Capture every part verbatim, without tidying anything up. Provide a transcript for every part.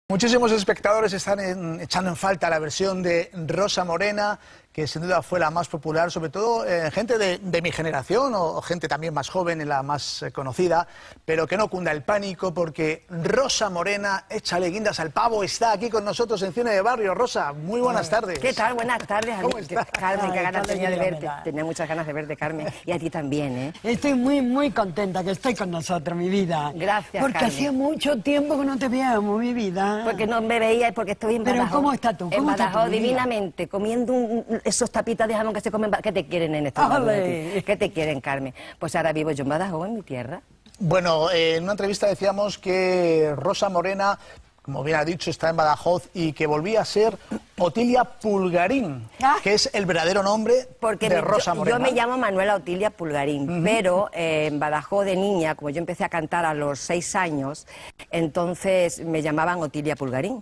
Muchísimos espectadores están en, echando en falta la versión de Rosa Morena, que sin duda fue la más popular, sobre todo eh, gente de, de mi generación o, o gente también más joven, la más eh, conocida, pero que no cunda el pánico porque Rosa Morena, échale guindas al pavo, está aquí con nosotros en Cine de Barrio. Rosa, muy buenas tardes. ¿Qué tal? Buenas tardes. ¿Cómo estás? Carmen, qué ganas Ay, tenía de verte. verdad. Tenía muchas ganas de verte, Carmen. Y a ti también, ¿eh? Estoy muy, muy contenta que estés con nosotros, mi vida. Gracias, Porque Carmen. hacía mucho tiempo que no te veíamos, mi vida. Porque no me veía y porque estoy en Pero Badajoz. ¿cómo estás tú? En ¿Cómo estás tú, Badajoz, mi vida? divinamente, comiendo un- un- esos tapitas de jamón que se comen. ¿Qué te quieren en estos ¡Ale! momentos? ¿Qué te quieren, Carmen? Pues ahora vivo yo en Badajoz, en mi tierra. Bueno, eh, en una entrevista decíamos que Rosa Morena, como bien ha dicho, está en Badajoz y que volvía a ser Otilia Pulgarín, Ah. que es el verdadero nombre Porque de me- Rosa yo, Morena. yo me llamo Manuela Otilia Pulgarín, pero eh, en Badajoz de niña, como yo empecé a cantar a los seis años, entonces me llamaban Otilia Pulgarín.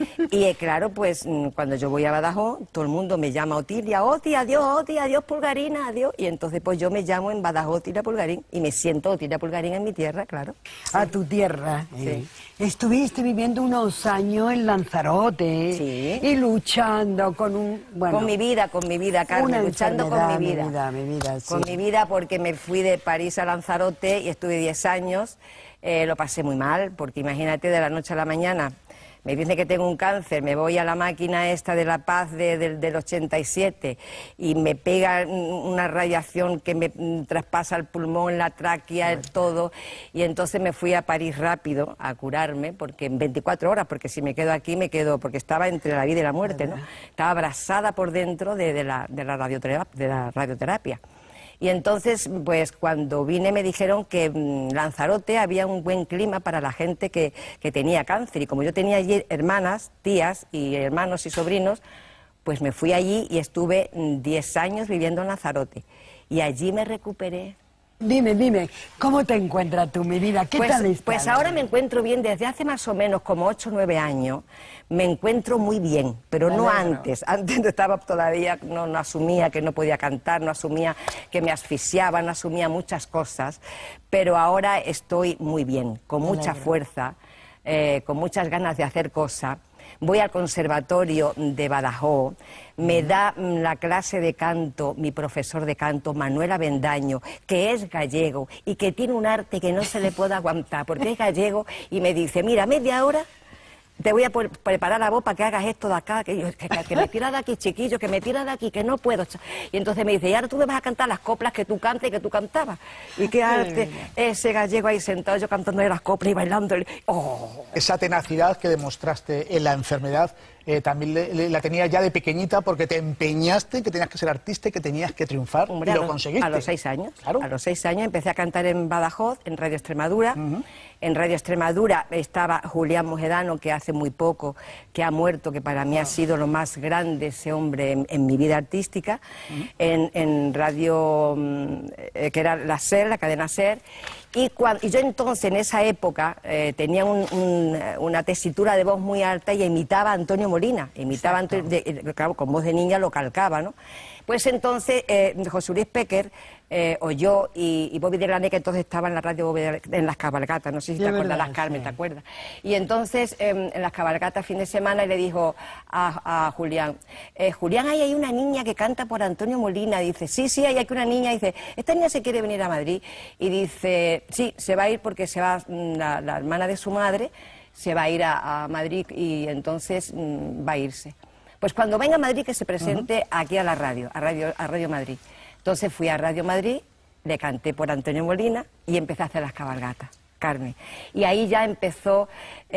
Y eh, claro, pues mm, cuando yo voy a Badajoz, todo el mundo me llama Otilia, Oti, adiós, Oti, adiós Pulgarina, adiós. Y entonces pues yo me llamo en Badajoz Otilia Pulgarín y me siento Otilia Pulgarín en mi tierra, claro. A tu tierra. Sí. Estuviste viviendo unos años en Lanzarote. Sí. Y luchando con un... Bueno, Con mi vida, con mi vida, Carmen, una luchando con enfermedad, mi mi vida. vida, mi vida, Con sí. mi vida porque me fui de París a Lanzarote y estuve diez años. Eh, lo pasé muy mal, porque imagínate, de la noche a la mañana me dice que tengo un cáncer, me voy a la máquina esta de La Paz de- de- del ochenta y siete y me pega mm, una radiación que me mm, traspasa el pulmón, la tráquea, el todo, y entonces me fui a París rápido a curarme, porque en veinticuatro horas, porque si me quedo aquí me quedo, porque estaba entre la vida y la muerte, ¿no? Estaba abrasada por dentro de, de la, de la radioterapia, de la radioterapia. Y entonces, pues cuando vine me dijeron que en Lanzarote había un buen clima para la gente que, que tenía cáncer. Y como yo tenía allí hermanas, tías y hermanos y sobrinos, pues me fui allí y estuve diez años viviendo en Lanzarote. Y allí me recuperé. Dime, dime, ¿cómo te encuentras tú, mi vida? ¿Qué Pues, tal estás? pues ahora me encuentro bien, desde hace más o menos como ocho o nueve años, me encuentro muy bien, pero Me no alegro. antes. Antes estaba todavía, no, no asumía que no podía cantar, no asumía que me asfixiaba, no asumía muchas cosas, pero ahora estoy muy bien, con Me mucha alegro. fuerza, eh, con muchas ganas de hacer cosas. Voy al conservatorio de Badajoz, me da mm, la clase de canto mi profesor de canto, Manuel Avendaño, que es gallego y que tiene un arte que no se le puede aguantar, porque es gallego y me dice, mira, media hora te voy a por- preparar la voz para que hagas esto de acá, que, yo- que, que me tira de aquí, chiquillo, que me tira de aquí, que no puedo. Y entonces me dice, y ahora tú me vas a cantar las coplas que tú cantas y que tú cantabas. Y qué arte, ese gallego ahí sentado, yo cantando las coplas y bailando. ¡Oh! Esa tenacidad que demostraste en la enfermedad eh, también le- le- la tenías ya de pequeñita porque te empeñaste en que tenías que ser artista y que tenías que triunfar. Hombre, y a lo los- conseguiste. A los seis años. Claro. A los seis años empecé a cantar en Badajoz, en Radio Extremadura. En Radio Extremadura estaba Julián Mojedano, que hace muy poco, que ha muerto, que para mí ha sido lo más grande ese hombre en, en mi vida artística. en, en Radio, mm, eh, que era la SER, la cadena SER. Y, cuan- y yo entonces, en esa época, eh, tenía un- un- una tesitura de voz muy alta y imitaba a Antonio Molina. Imitaba a Antonio, de- eh, claro, con voz de niña lo calcaba, ¿no? Pues entonces eh, José Luis Péquer eh, o yo y, y Bobby de Grané, que entonces estaba en la radio Bobby de- en las cabalgatas, no sé si De te acuerdas, verdad, las Carmen, sí. ¿te acuerdas? Y entonces eh, en las cabalgatas fin de semana le dijo a, a Julián, eh, Julián, ahí hay una niña que canta por Antonio Molina. Dice, sí, sí, ahí hay una niña. Dice, esta niña se quiere venir a Madrid. Y dice, sí, se va a ir porque se va mm, la, la hermana de su madre, se va a ir a, a Madrid y entonces mm, va a irse. Pues cuando venga a Madrid que se presente aquí a la radio, a Radio, a Radio Madrid. Entonces fui a Radio Madrid, le canté por Antonio Molina y empecé a hacer las cabalgatas, Carmen. Y ahí ya empezó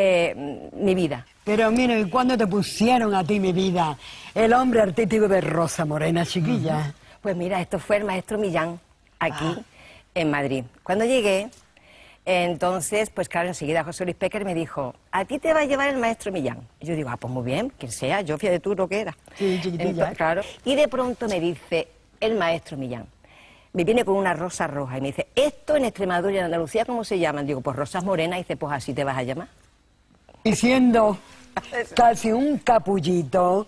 eh, mi vida. Pero mira, ¿y cuándo te pusieron a ti, mi vida, el hombre artístico de Rosa Morena, chiquilla? Pues mira, esto fue el maestro Millán, aquí Ah. en Madrid. Cuando llegué, entonces, pues claro, enseguida José Luis Péquer me dijo, a ti te va a llevar el maestro Millán. Y yo digo, ah, pues muy bien, quien sea, yo fíjate tú lo que era. Sí, chiquitilla. Ento- claro. Y de pronto me dice el maestro Millán, me viene con una rosa roja y me dice, esto en Extremadura y en Andalucía, ¿cómo se llaman? Digo, pues rosas morenas. Y dice, pues así te vas a llamar. Y siendo casi un capullito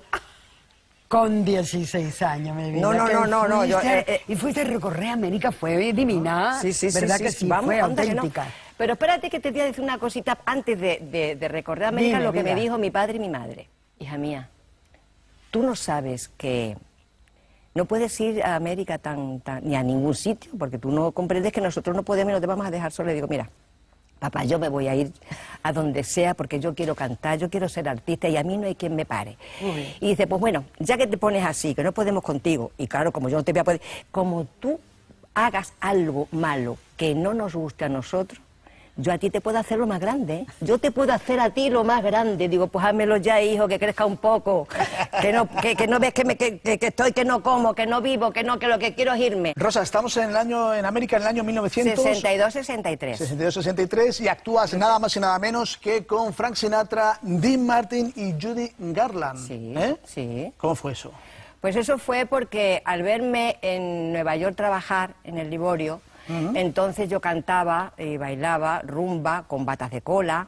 con dieciséis años, mi vida. No, no, que no, no, no, yo, fuiste- eh, eh. Y fuiste a recorrer América, fue divina. Sí, sí, sí, ¿Verdad sí, que sí, sí? vamos, Fue anda que no. auténtica. Pero espérate que te voy a decir una cosita antes de, de, de recorrer a América, Dime, lo que diga. me dijo mi padre y mi madre. Hija mía, tú no sabes que no puedes ir a América tan, tan, ni a ningún sitio, porque tú no comprendes que nosotros no podemos y no te vamos a dejar solo. Le digo, mira, papá, yo me voy a ir a donde sea porque yo quiero cantar, yo quiero ser artista y a mí no hay quien me pare. Y dice, pues bueno, ya que te pones así, que no podemos contigo, y claro, como yo no te voy a poder, como tú hagas algo malo que no nos guste a nosotros, yo a ti te puedo hacer lo más grande, ¿eh? Yo te puedo hacer a ti lo más grande. Digo, pues házmelo ya, hijo, que crezca un poco, que no, que, que no ves que, me, que, que, que estoy, que no como, que no vivo, que no, que lo que quiero es irme. Rosa, estamos en el año, en América en el año mil novecientos sesenta y dos, sesenta y tres. sesenta y dos, sesenta y tres y actúas nada más y nada menos que con Frank Sinatra, Dean Martin y Judy Garland. Sí, ¿Eh? sí. ¿Cómo fue eso? Pues eso fue porque al verme en Nueva York trabajar en el Liborio, uh-huh. entonces yo cantaba y bailaba rumba con batas de cola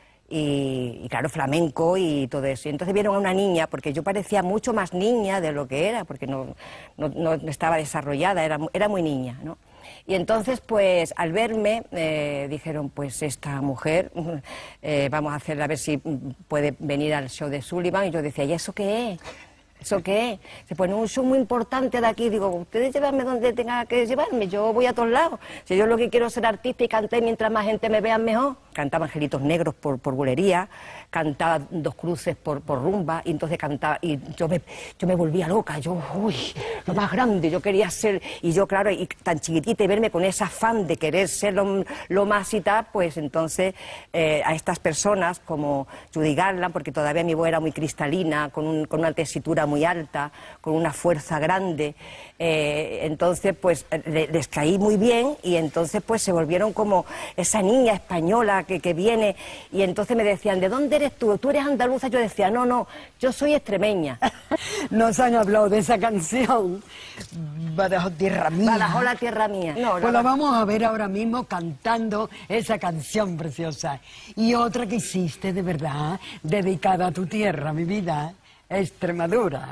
y, y claro, flamenco y todo eso. Y entonces vieron a una niña, porque yo parecía mucho más niña de lo que era, porque no, no, no estaba desarrollada, era, era muy niña, ¿no? Y entonces, pues, al verme, eh, dijeron, pues, esta mujer, eh, vamos a hacerla a ver si puede venir al show de Sullivan. Y yo decía, ¿y eso qué es? ¿Eso qué es? Se pone un show muy importante de aquí. Digo, ustedes llévenme donde tengan que llevarme, yo voy a todos lados. Si yo lo que quiero es ser artista y cantar, y mientras más gente me vea, mejor. Cantaba Angelitos Negros por, por bulería, cantaba Dos Cruces por, por rumba, y entonces cantaba, y yo me, yo me volvía loca, yo, uy, lo más grande, yo quería ser, y yo, claro, y tan chiquitita, y verme con ese afán de querer ser lo, lo más y tal, pues entonces eh, a estas personas como Judy Garland, porque todavía mi voz era muy cristalina, con, un, con una tesitura muy alta, con una fuerza grande, eh, entonces pues le, les caí muy bien, y entonces pues se volvieron como esa niña española que, que viene, y entonces me decían, ¿de dónde eres tú? ¿Tú eres andaluza? Yo decía, no, no, yo soy extremeña. Nos han hablado de esa canción, Badajoz Tierra Mía. Badajoz la tierra mía. No, Pues no, la no. vamos a ver ahora mismo cantando esa canción preciosa. Y otra que hiciste de verdad, dedicada a tu tierra, mi vida, Extremadura.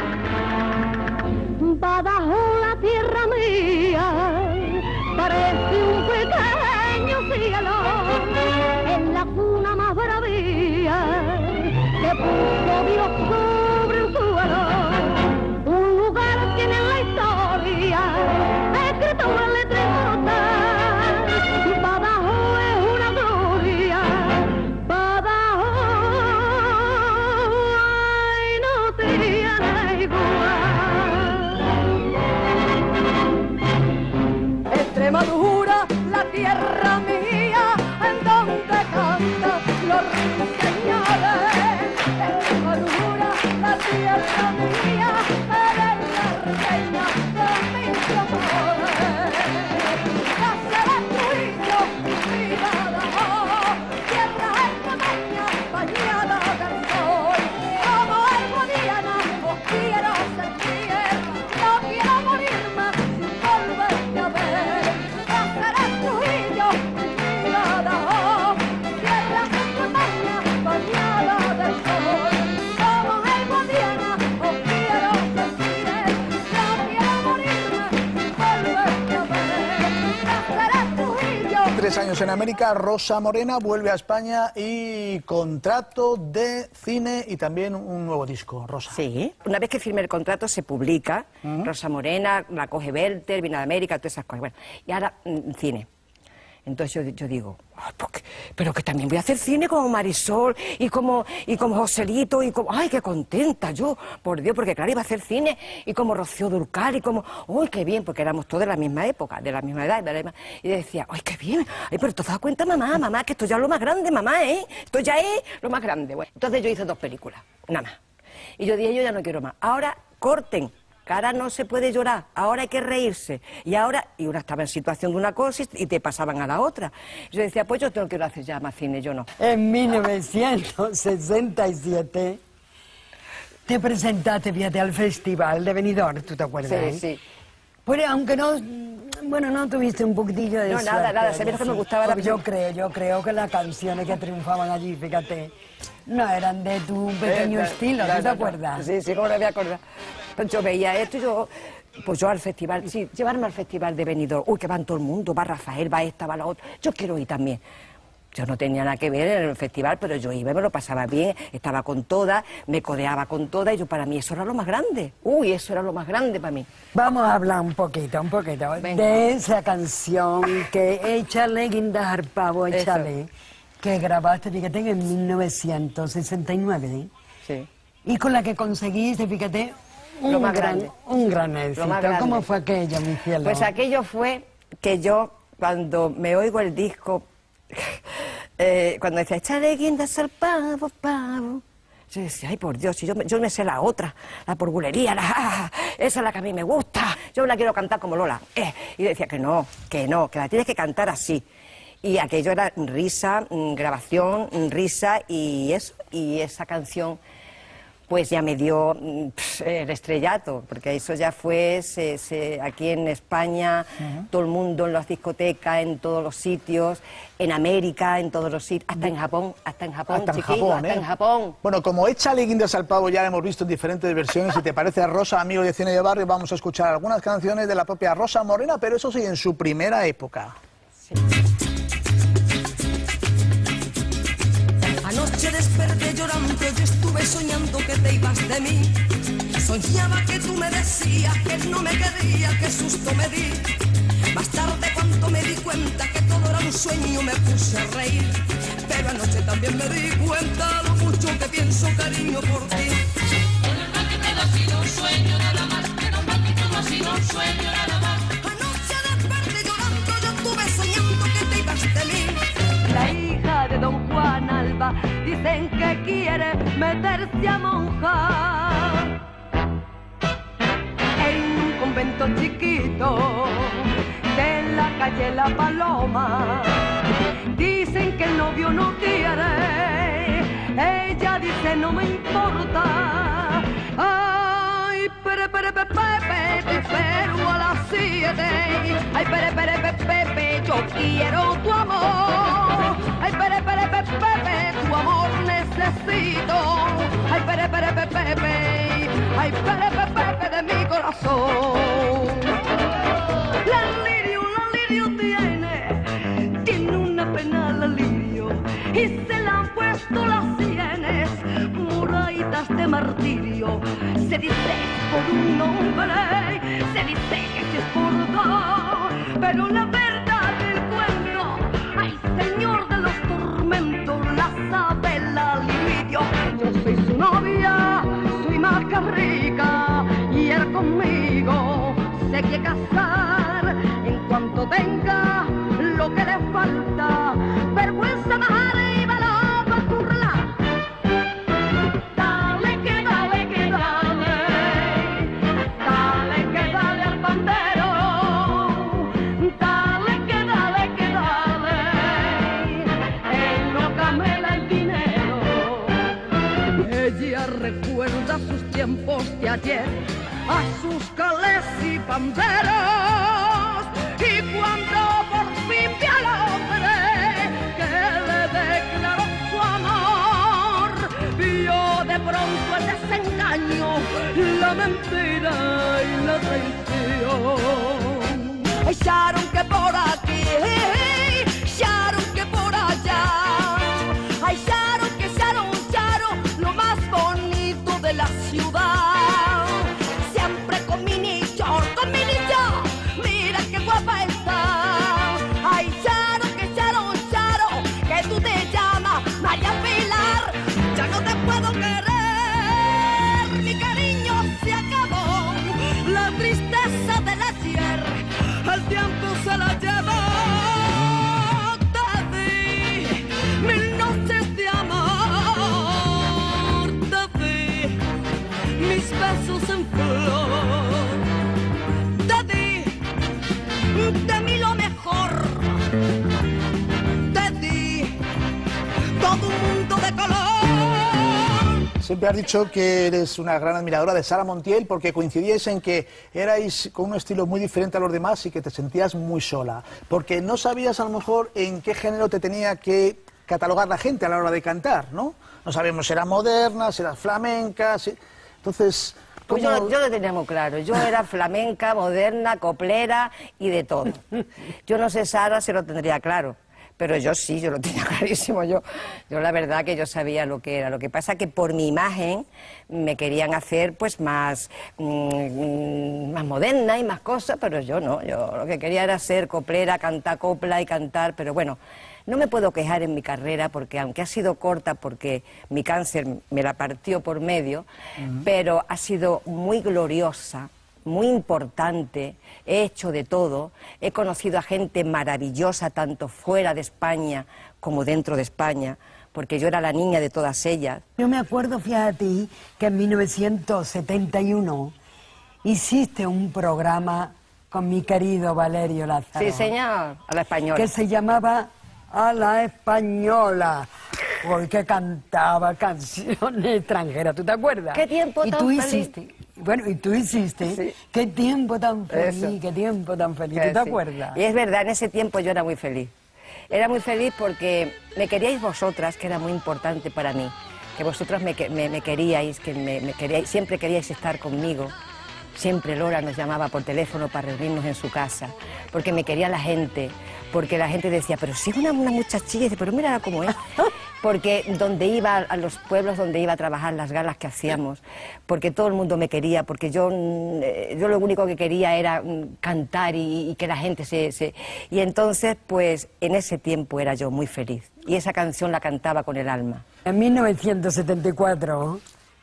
Badajoz la tierra mía, parece un pequeño cielo, en la cuna más bravía que puso Dios sobre el suelo, un lugar tiene en la historia, escrito en letra mortal, Badajoz es una gloria, Badajoz ay, no tiene igual. Extremadura, la tierra mía, en donde canta los ruiseñores. Extremadura, la tierra mía, eres la reina de mis amores. Ya será tuyo, mi Badajoz, tierra extremeña, bañada del sol. Como alma diana, os quiero sentir, no quiero morirme sin volverte a ver. Ya será tuyo, mi Badajoz, tierra extremeña, bañada del sol. Como alma diana, os quiero sentir, no quiero morirme sin volverte a ver. Ya será tuyo. Tres años en América, Rosa Morena vuelve a España y contrato de cine y también un nuevo disco, Rosa. Sí, una vez que firme el contrato se publica, Uh-huh. Rosa Morena, la coge Belter, viene de América, todas esas cosas. Bueno, y ahora mm, cine. Entonces yo, yo digo, ay, ¿por qué? Pero que también voy a hacer cine como Marisol y como, y como Joselito y como, ay, qué contenta yo, por Dios, porque claro, iba a hacer cine y como Rocío Dúrcal y como, uy, qué bien, porque éramos todos de la misma época, de la misma edad, de la misma... y decía, ay, qué bien, ay, pero te has dado cuenta, mamá, mamá, que esto ya es lo más grande, mamá, ¿eh? Esto ya es lo más grande. Bueno, entonces yo hice dos películas, nada más. Y yo dije, yo ya no quiero más. Ahora corten, que ahora no se puede llorar, ahora hay que reírse. Y ahora, y una estaba en situación de una cosa y te pasaban a la otra. Yo decía, pues yo no quiero hacer ya más cine, yo no. En mil novecientos sesenta y siete te presentaste, fíjate, al Festival de Benidorm, ¿tú te acuerdas? Sí, eh? sí. Pues aunque no, bueno, no tuviste un poquitillo de No, nada, suerte, nada, sabías que me sí. gustaba la- Porque yo creo, yo creo que las canciones que triunfaban allí, fíjate, no eran de tu pequeño Eh, estilo, no, ¿tú te no, no. acuerdas? Sí, sí, cómo no me voy a acordar. Pues yo veía esto y yo, Pues yo al festival, sí, llevarme al festival de Benidorm. Uy, que van todo el mundo, va Rafael, va esta, va la otra. Yo quiero ir también. Yo no tenía nada que ver en el festival, pero yo iba, me lo pasaba bien, estaba con todas, me codeaba con todas, y yo para mí eso era lo más grande. Uy, eso era lo más grande para mí. Vamos a hablar un poquito, un poquito, Venga. de esa canción que échale, guindas al pavo, échale, Eso. que grabaste, fíjate, en mil novecientos sesenta y nueve, ¿eh? Sí. Y con la que conseguiste, fíjate, un, Lo más gran, grande. un gran éxito. más grande. ¿Cómo fue aquello, mi cielo? Pues aquello fue que yo, cuando me oigo el disco, eh, cuando decía, échale guindas al pavo, pavo, yo decía, ay, por Dios, y yo, me- yo me sé la otra, la porbulería, la jaja, esa es la que a mí me gusta, yo la quiero cantar como Lola. Eh, y decía que no, que no, que la tienes que cantar así. Y aquello era risa, mm, grabación, mm, risa y eso, y esa canción pues ya me dio mm, pf, el estrellato, porque eso ya fue se, se- aquí en España, todo el mundo en las discotecas, en todos los sitios, en América, en todos los sitios, hasta en Japón, hasta en Japón, Hasta en chiquillo, Japón, hasta ¿eh? en Japón. Bueno, como Échale guindas al pavo ya la hemos visto en diferentes versiones, si te parece, Rosa, amigo de Cine de Barrio, vamos a escuchar algunas canciones de la propia Rosa Morena, pero eso sí, en su primera época. Anoche desperté llorando, yo estuve soñando que te ibas de mí. Soñaba que tú me decías que no me querías, qué susto me di. Más tarde cuando me di cuenta que todo era un sueño me puse a reír. Pero anoche también me di cuenta lo mucho que pienso, cariño, por ti. Anoche desperté llorando, yo estuve soñando que te ibas de mí. La hija de don Juan Alba dicen que quiere meterse a monja en un convento chiquito de la calle La Paloma. Dicen que el novio no quiere, ella dice no me importa. Ay, pere, pere, pe, pe, pe, pe, pero a las siete. Ay, pere, pere, pe, pe, pe, yo quiero tu amor. Ay, pere, pere, pe, pe, pe, tu amor necesito. Ay, pere, pere, pe, pe, pe, ay, pere, pe, pe, pe, de mi corazón. La lirio, la lirio tiene, tiene una pena la lirio, y se la han puesto las sienes, moraditas de martirio. Se dice por un hombre, se dice que si es por dos, pero la verdad del cuento, ay, señor de los tormentos, la sabe la lirio. Yo soy su novia, soy más que rica, y él conmigo se quiere casar en cuanto tenga lo que le falta, vergüenza, majara y valor para curla. Dale que dale que dale, dale que dale al pandero, dale que dale que dale, él no camela el dinero. Ella recuerda sus tiempos de ayer, a sus calés y panderos, y cuando por fin vi al hombre que le declaró su amor, vio de pronto el desengaño, la mentira y la traición. Ay, Sharon, que por aquí, Sharon, que por allá, ay, Sharon, que Sharon, Sharon, lo más bonito de la ciudad. Siempre con mini short, con mini short, mira qué guapa está. Ay, Sharon, que Sharon, Sharon, que tú te llamas María Pilar. Ya no te puedo querer, mi cariño se acabó. La tristeza del ayer, el tiempo se la llevó. Te di mil noches de amor, te di mis besos en flor, te di de mí lo mejor, te di todo un mundo de color. Siempre has dicho que eres una gran admiradora de Sara Montiel porque coincidíais en que erais con un estilo muy diferente a los demás y que te sentías muy sola. Porque no sabías a lo mejor en qué género te tenía que catalogar la gente a la hora de cantar, ¿no? No sabíamos si era moderna, si era flamenca, si... Entonces, Pues yo, yo lo tenía muy claro. Yo era flamenca, moderna, coplera y de todo. Yo no sé, Sara, si lo tendría claro. Pero yo sí, yo lo tenía clarísimo. Yo, yo la verdad que yo sabía lo que era. Lo que pasa que por mi imagen me querían hacer pues más, mmm, más moderna y más cosas, pero yo no. Yo lo que quería era ser coplera, cantar copla y cantar, pero bueno, no me puedo quejar en mi carrera porque aunque ha sido corta porque mi cáncer me la partió por medio, uh-huh. pero ha sido muy gloriosa, muy importante, he hecho de todo, he conocido a gente maravillosa tanto fuera de España como dentro de España, porque yo era la niña de todas ellas. Yo me acuerdo, fíjate, que en mil novecientos setenta y uno hiciste un programa con mi querido Valerio Lázaro. Sí, señor, a la española. Que se llamaba A la Española, porque cantaba canciones extranjeras, ¿tú te acuerdas? ¿Qué tiempo y tan tú feliz? hiciste, bueno, y tú hiciste, sí. qué tiempo tan feliz, Eso. qué tiempo tan feliz, Que ¿tú te sí. acuerdas? Y es verdad, en ese tiempo yo era muy feliz. Era muy feliz porque me queríais vosotras, que era muy importante para mí, que vosotras me, me, me queríais, que me, me queríais, siempre queríais estar conmigo. Siempre Lola nos llamaba por teléfono para reunirnos en su casa, porque me quería la gente, porque la gente decía, pero si es una, una muchachilla, dice, pero mírala cómo es. Porque donde iba, a los pueblos donde iba a trabajar, las galas que hacíamos, porque todo el mundo me quería, porque yo, yo lo único que quería era cantar y, y que la gente se, se... Y entonces, pues, en ese tiempo era yo muy feliz. Y esa canción la cantaba con el alma. En mil novecientos setenta y cuatro...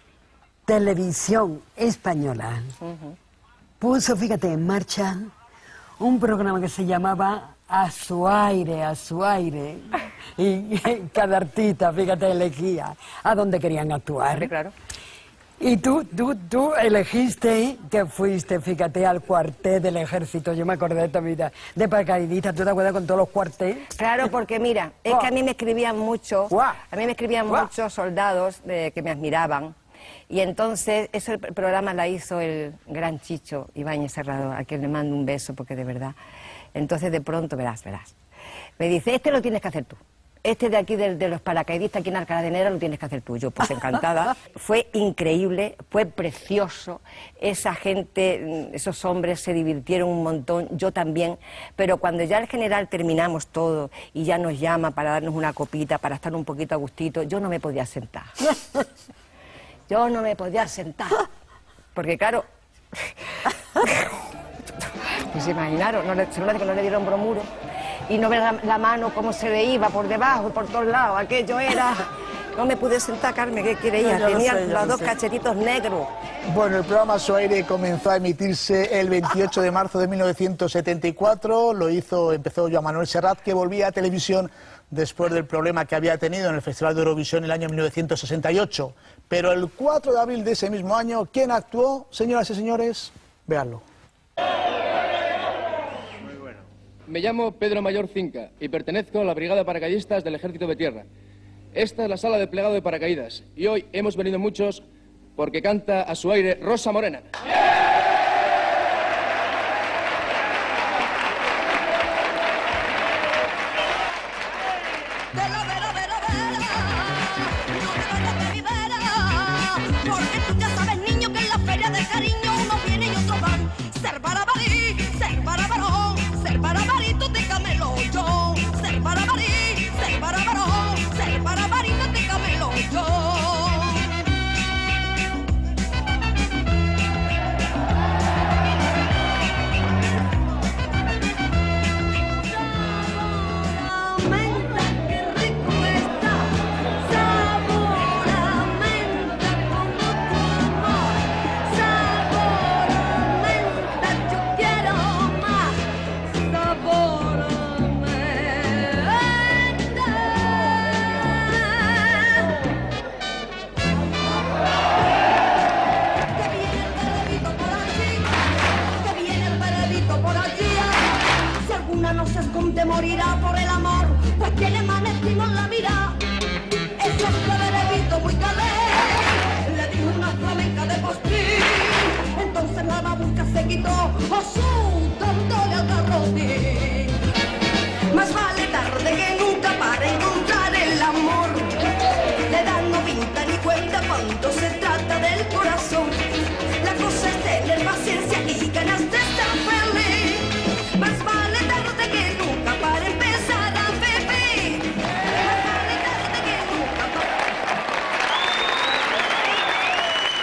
Televisión Española uh-huh. puso, fíjate, en marcha un programa que se llamaba A su aire, a su aire. Y cada artista, fíjate, elegía a dónde querían actuar. Sí, claro. Y tú, tú, tú elegiste que fuiste, fíjate, al cuartel del ejército. Yo me acordé de esta vida de paracaidista. ¿Tú te acuerdas con todos los cuarteles? Claro, porque mira, es wow. que a mí me escribían mucho, wow. a mí me escribían wow. muchos soldados de, que me admiraban. Y entonces, ese programa la hizo el gran Chicho Ibáñez Serrador, a quien le mando un beso, porque de verdad. Entonces, de pronto, verás, verás. Me dice, este lo tienes que hacer tú. Este de aquí, de, de los paracaidistas aquí en Alcalá de Henares, lo tienes que hacer tú. Yo, pues encantada. Fue increíble, fue precioso. Esa gente, esos hombres se divirtieron un montón, yo también. Pero cuando ya el general terminamos todo y ya nos llama para darnos una copita, para estar un poquito a gustito, yo no me podía sentar. Yo no me podía sentar, porque claro, pues se imaginaron, no le, seguro que no le dieron bromuro, y no ver la, la mano cómo se le iba por debajo, por todos lados, aquello era... No me pude sentar, Carmen, ¿qué quiere ella? No, Tenía sé, los dos sé. cachetitos negros. Bueno, el programa A su aire comenzó a emitirse el veintiocho de marzo de mil novecientos setenta y cuatro, lo hizo, empezó Joan Manuel Serrat, que volvía a televisión después del problema que había tenido en el Festival de Eurovisión el año mil novecientos sesenta y ocho. Pero el cuatro de abril de ese mismo año, ¿quién actuó? Señoras y señores, véanlo. Muy bueno. Me llamo Pedro Mayor Cinca y pertenezco a la Brigada de Paracaidistas del Ejército de Tierra. Esta es la sala de plegado de paracaídas y hoy hemos venido muchos porque canta A su aire Rosa Morena. Porque tú ya sabes, niño, que en la feria de cariño uno viene y otro van. Ser barabarí, ser barabarón, ser barabarito de camelo yo. Ser barabarí, ser barabarón, ser barabarito de camelo yo. Qué rico está, sabor a menta, como tú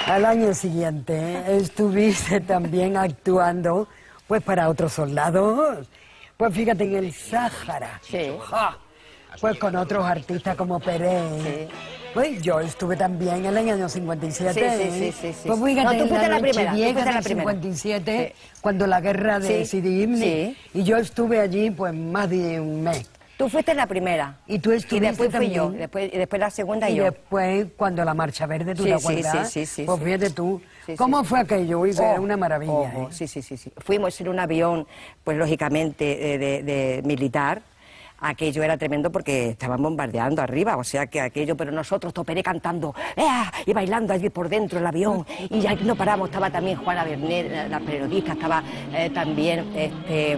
Al año siguiente estuviste también actuando pues para otros soldados. Pues fíjate, en el Sáhara. Sí. ¡Ja! Pues con otros artistas como Pérez. Sí. Pues yo estuve también en el año cincuenta y siete. Sí, sí, sí, sí, sí. Pues fíjate, No, tú en fuiste la la primera, tú Nochevieja fuiste la del primera. cincuenta y siete, Sí. cuando la guerra de Sí, Sidi Ifni. sí. Y yo estuve allí pues más de un mes. Tú fuiste la primera. Y tú estuviste Y después fui también. yo. Y después, y después la segunda Y yo. después, cuando la Marcha Verde, ¿tú Sí, te sí, acuerdas? sí, sí, sí, Pues sí. fíjate tú, Sí, ¿cómo sí. fue aquello? Uy, Oh, era una maravilla. oh, ¿eh? oh, sí, sí, sí, sí. Fuimos en un avión, pues lógicamente, de, de- de militar. Aquello era tremendo porque estaban bombardeando arriba, o sea que aquello, pero nosotros Toperé cantando ¡ea! Y bailando allí por dentro del avión, y ya no paramos, estaba también Juana Bernet, la, la periodista, estaba eh, también este,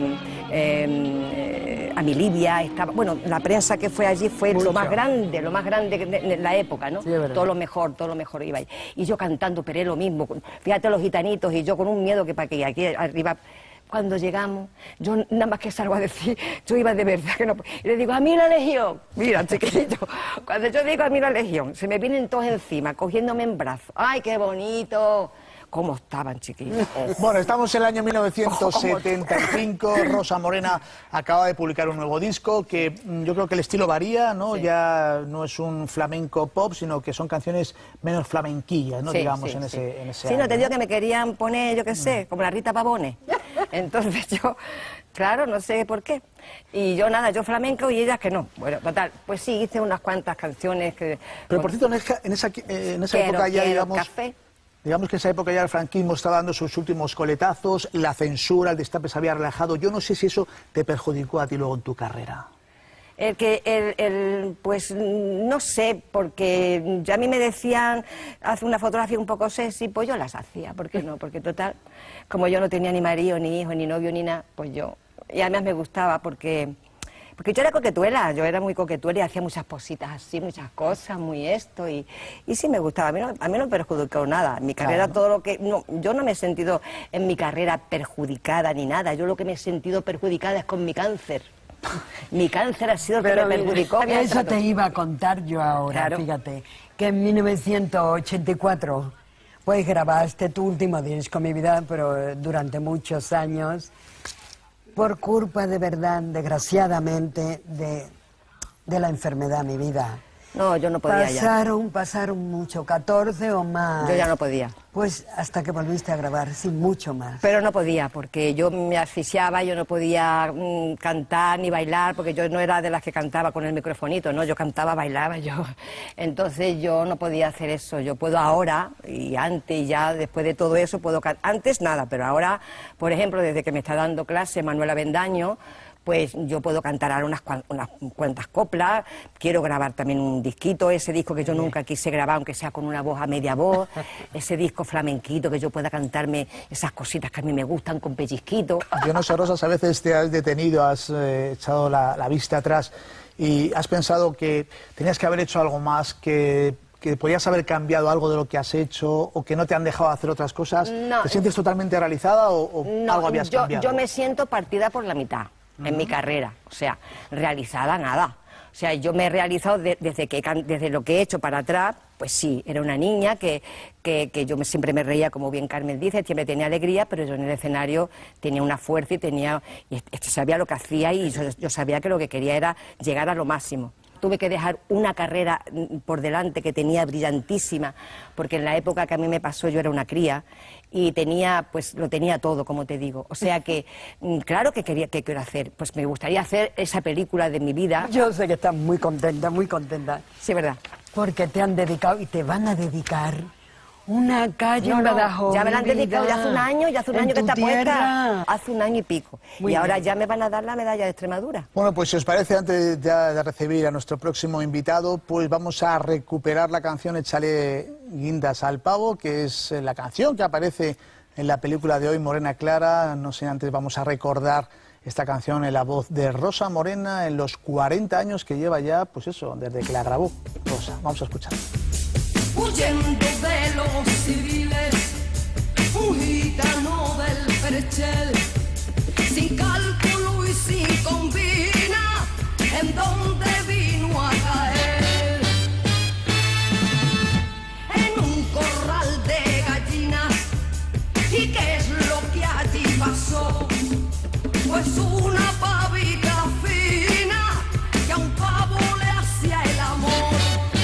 eh, Amilibia, estaba, bueno, la prensa que fue allí fue Mucho. lo más grande, lo más grande de, de la época, ¿no? Sí, es verdad. Todo lo mejor, todo lo mejor iba ahí. Y yo cantando Peré lo mismo, fíjate los gitanitos, y yo con un miedo que para que aquí arriba... Cuando llegamos, yo nada más que salgo a decir, yo iba de verdad que no... Y le digo, a mí la Legión. Mira, chiquillo, cuando yo digo a mí la Legión, se me vienen todos encima, cogiéndome en brazos. ¡Ay, qué bonito! ¿Cómo estaban, chiquillos? Oh. Bueno, estamos en el año mil novecientos setenta y cinco. Rosa Morena acaba de publicar un nuevo disco que mm, yo creo que el estilo varía, ¿no? Sí. Ya no es un flamenco pop, sino que son canciones menos flamenquillas, ¿no? Sí, Digamos, sí, en, sí. ese, en ese Sí, año, no te digo que me querían poner, yo qué sé, como la Rita Pavone. Entonces yo, claro, no sé por qué. Y yo nada, yo flamenco y ellas que no. Bueno, total, pues sí, hice unas cuantas canciones que... Pero por cierto, en esa, en esa, en esa Quiero, época ya, quiero digamos... café. Digamos que en esa época ya el franquismo estaba dando sus últimos coletazos, la censura, el destape se había relajado. Yo no sé si eso te perjudicó a ti luego en tu carrera. El que, el, el, pues no sé, porque ya a mí me decían, haz una fotografía un poco sexy, pues yo las hacía, ¿por qué no? Porque total, como yo no tenía ni marido, ni hijo, ni novio, ni nada, pues yo, y además me gustaba porque, porque yo era coquetuela, yo era muy coquetuela y hacía muchas cositas así, muchas cosas, muy esto, y, y sí me gustaba, a mí no, a mí no me perjudicó nada, en mi carrera Claro. todo lo que, no, yo no me he sentido en mi carrera perjudicada ni nada, yo lo que me he sentido perjudicada es con mi cáncer. Mi cáncer ha sido el que Pero me perjudicó. mira, eso te iba a contar yo ahora, Claro. fíjate, que en mil novecientos ochenta y cuatro pues grabaste tu último disco, mi vida, pero eh, durante muchos años, por culpa de verdad, desgraciadamente, de, de la enfermedad, mi vida. No, yo no podía ya. Pasaron, pasaron mucho, catorce o más. Yo ya no podía. Pues hasta que volviste a grabar, sin mucho más. Pero no podía, porque yo me asfixiaba, yo no podía mm, cantar ni bailar, porque yo no era de las que cantaba con el microfonito, ¿no? Yo cantaba, bailaba, yo... Entonces yo no podía hacer eso. Yo puedo ahora, y antes, y ya después de todo eso, puedo cantar. Antes nada, pero ahora, por ejemplo, desde que me está dando clase Manuela Bendaño, pues yo puedo cantar ahora unas, cuan- unas cuantas coplas, quiero grabar también un disquito, ese disco que yo nunca quise grabar, aunque sea con una voz a media voz, ese disco flamenquito, que yo pueda cantarme esas cositas que a mí me gustan con pellizquito. Yo no sé, Rosas, a veces te has detenido, has eh, echado la, la vista atrás y has pensado que tenías que haber hecho algo más, que, que podías haber cambiado algo de lo que has hecho o que no te han dejado hacer otras cosas. No. ¿Te sientes totalmente realizada o, o No, algo habías yo, cambiado? yo me siento partida por la mitad en mi carrera, o sea, realizada nada. O sea, yo me he realizado de- desde, que, can- desde lo que he hecho para atrás, pues sí, era una niña que, que, que yo me, siempre me reía, como bien Carmen dice, siempre tenía alegría, pero yo en el escenario tenía una fuerza y tenía, y est- sabía lo que hacía y yo, yo sabía que lo que quería era llegar a lo máximo. Tuve que dejar una carrera mm, por delante que tenía brillantísima, porque en la época que a mí me pasó yo era una cría y tenía, pues lo tenía todo, como te digo. O sea que, mm, claro que quería, que quiero hacer, pues me gustaría hacer esa película de mi vida. Yo sé que estás muy contenta, muy contenta, Sí, ¿verdad? porque te han dedicado y te van a dedicar una calle No, en no, Badajoz. ya me la han mi vida. dedicado, ya hace un año, ya hace un En año que tu está puesta. tierra. Hace un año y pico. Muy y ahora bien. ya me van a dar la medalla de Extremadura. Bueno, pues si os parece, antes ya de recibir a nuestro próximo invitado, pues vamos a recuperar la canción Échale guindas al pavo, que es eh, la canción que aparece en la película de hoy, Morena Clara. No sé, antes vamos a recordar esta canción en la voz de Rosa Morena en los cuarenta años que lleva ya, pues eso, desde que la grabó Rosa. Vamos a escuchar. Huyendo de los civiles, un gitano del Perchel, sin cálculo y sin combina, en donde vino a caer, en un corral de es una pavita fina que a un pavo le hacía el amor.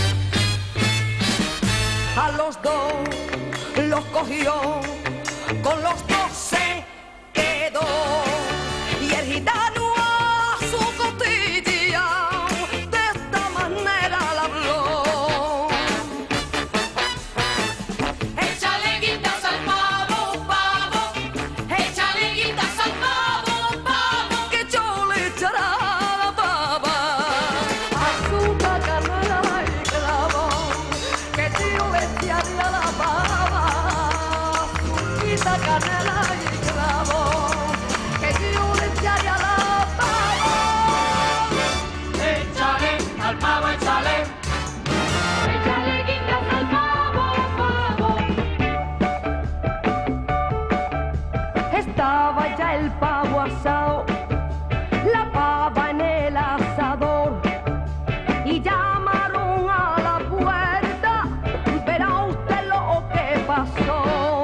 A los dos los cogió, con los dos se quedó, y el gitano a su costilla de esta manera le habló. Échale guindas al pavo, pavo, échale guindas al pavo, pavo, que yo le echaré a la pava azúcar, canela y clavo, que yo le echaré a la pava azúcar, canela y clavo, que yo le echaré a la pava. Échale al pavo, échale, échale guindas al pavo, pavo. Estaba ya el pavo asado, la pava en el asador, y llamaron a la puerta, verá usted lo que pasó.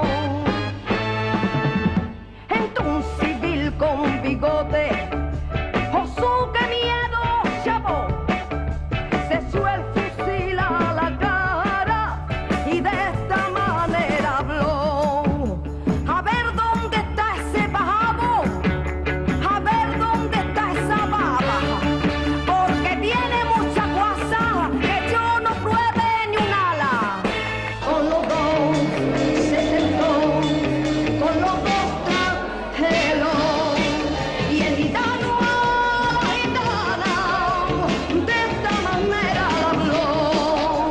Entonces un civil con bigote, Josú, qué miedo, chavo, se echó el fusil a la cara y de esta manera habló. A ver dónde está ese pavo, a ver dónde está esa baba, porque tiene mucha guasa que yo no pruebe ni un ala. Con los dos se sentó, con los dos trajeron, y el gitano a la gitana de esta manera le habló.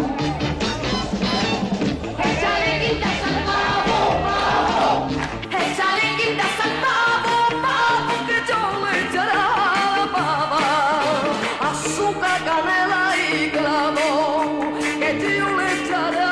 Échale guindas al pavo, pavo, échale guindas al pavo, pavo, que yo le echaré a la pava azúcar, canela y clavo, que yo le echaré